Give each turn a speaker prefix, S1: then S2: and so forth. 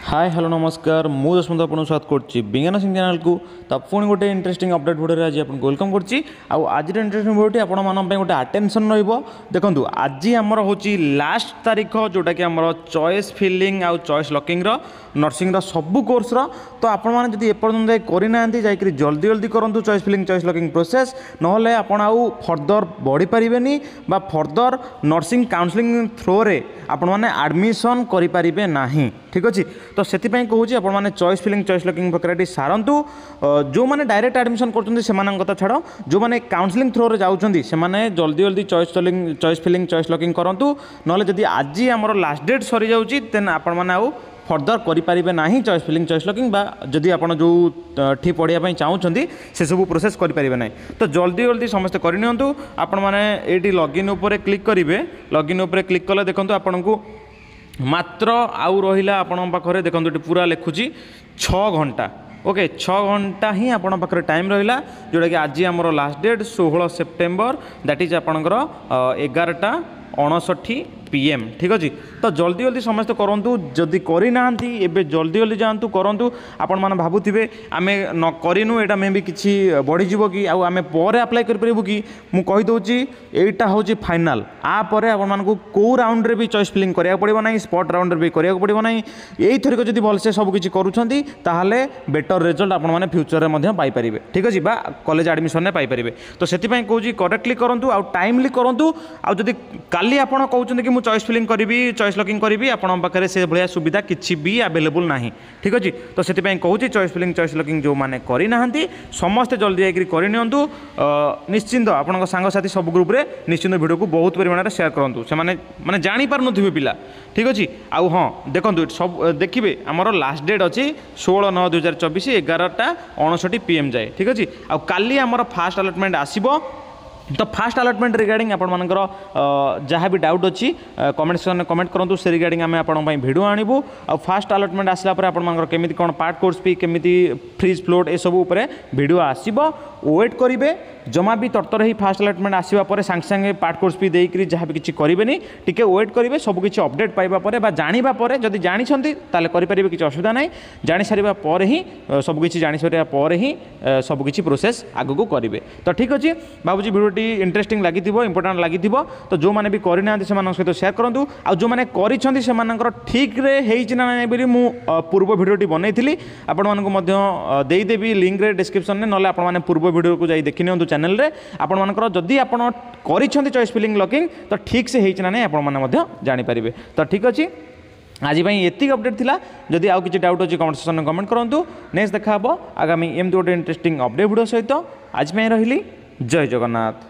S1: Hi hello नमस्कार मु जसवंत आपको स्वागत करछि विज्ञान सिंह चैनल को। तो पुणी गोटे इंटरेस्टिंग अपडेट वीडियो आज आपको वेलकम करछि। आज इंटरेस्टिंग वीडियो आपण मान गोटे अटेंशन रहिबो। देखंतु आज हमर होछि लास्ट तारीख जोटा कि हमर चॉइस फिलिंग आउ चॉइस लॉकिंग रो नर्सिंग रो सब कोर्स रो। तो आपण माने जदि एपर्यंत करिना जाइकरी जल्दी जल्दी करंतु choice filling choice locking process नहले आपण आउ फर्दर बढ़ी परिबेनी बा फर्दर नर्सिंग काउंसलिंग थ्रो रे आपण माने एडमिशन करि परिबे नाही। ठीक अछि। तो से कहूँ आपण मैंने चॉइस फिलिंग चॉइस लॉकिंग प्रक्रिया सारंतु जो मैंने डायरेक्ट एडमिशन कर छाड़ जो मैंने काउंसलिंग थ्रो रे जाउछंती से माने जल्दी जल्दी चॉइस फिलिंग चॉइस लॉकिंग करंतु नले जदि आज आमर लास्ट डेट सरी जाउची देन आपण माने आउ फर्दर करें ना चॉइस फिलिंग चॉइस लॉकिंग बा जदि आपन जो ठी पढ़ाई चाहूँगी से सब प्रोसेस करें ना। तो जल्दी जल्दी समस्ते करनियंतु आपण माने एटी लॉगिन ऊपर क्लिक करेंगे। लॉगिन ऊपर क्लिक कले देखंतु आपन को मात्र आउ रहिला आपण पाखरे देखंतु पूरा लिखुची 6 घंटा। ओके 6 घंटा ही आपण पाखरे टाइम रहिला जोटा कि आज हमर last date 16 September that is आपणकर 11:59 PM। ठीक अच्छे। तो जल्दी जल्दी समस्त करूँ जदि करना एवं जल्दी जल्दी जातु करूँ। आपण मैंने भावुवे आम न करूँ यहाँ मे भी किसी बढ़ीज कि आम पर आप्लाय करूँ कि मुझे कहीदे यहाँ हूँ फाइनाल आपर आपको कौ राउंड रे भी चॉइस फिलिंग करा पड़ो ना स्पॉट राउंड रे भी करा पड़ो ना। यही थरिक जब भलसे सबकि करूँ बेटर रिजल्ट आपने फ्यूचर में पाइपर। ठीक अच्छे बा कॉलेज एडमिशन में पाइपर। तो से कहूँ करेक्टली करूँ आउ टाइमली करूँ। आदि काली आप कहते कि चॉइस फिलिंग करी चॉइस लॉकिंग करी आपन पाखे से भाया सुविधा किसी भी अवेलेबल ना। ठीक अच्छे। तो से कहूँ चॉइस फिलिंग चॉइस लॉकिंग जो मैंने करना समस्ते जल्दी जाकर करनियंतु। निश्चिंत आपण सांगसाथी सब ग्रुप रे निश्चिंत वीडियो को बहुत परिमाण में शेयर करूँ से माने जानी पारुनथिबे पिला। ठीक अच्छे। आउ हाँ देखो सब देखिए आमर लास्ट डेट अच्छी 16/9/2024 11:59 PM जाए। ठीक अच्छे। आउ काली आमर फास्ट अलॉटमेंट आसीबो। तो फास्ट अलॉटमेंट रिगार्डिंग आपण मानकर जहाँ भी डाउट अच्छी कमेंट सेक्शन में कमेंट करूँ से रिगार्डिंग आम आपण भिडियो आणबू। आ फास्ट अलॉटमेंट आसला पर आपण मानकर केमिति कोन पार्ट कोर्स फी केमिति फ्रीज फ्लोट ए सब ऊपर वीडियो आसीबो। वेट करेंगे जमा भी तरतर ही फास्ट अलॉटमेंट आसवा पर सांगे सांगे पार्ट कोर्स फी देकर जहाँ भी किसी करेंगे टिके वेट करेंगे सबकि अपडेट पाइबा जाना जदि जानी ताले करेंगे किसी असुविधा ना। जानी सारा पर ही सबकि जानी सारा पर ही सबकि प्रोसेस आगू करेंगे। तो ठीक अच्छे भावुँ वीडियोटी इंटरेस्टिंग लगी इंपोर्टाट लगी। तो जो मैंने भी करना सहित शेयर करूँ। आ जो मैंने कर ठीक ना मु पूर्व वीडियोटी बनई आपदेवी लिंक रे डिस्क्रिप्शन में ना आपने पूर्व वीडियो को जाई देखि नियंतु चैनल रे आपण मानकर जदि आपण करिसेंती चॉइस फिलिंग लॉकिंग तो ठीक से हेइछ ना नै आपण माने मध्य जानि परिबे। तो ठीक अछि आज भाई एति अपडेट थिला। जदि आउ किछि डाउट अछि कमेंट सेक्शन में कमेंट करंतु। नेक्स्ट देखा हबो आगामी एमती गोटे इंटरेस्टिंग अपडेट वीडियो सहित। आज मैं रहिली जय जगन्नाथ।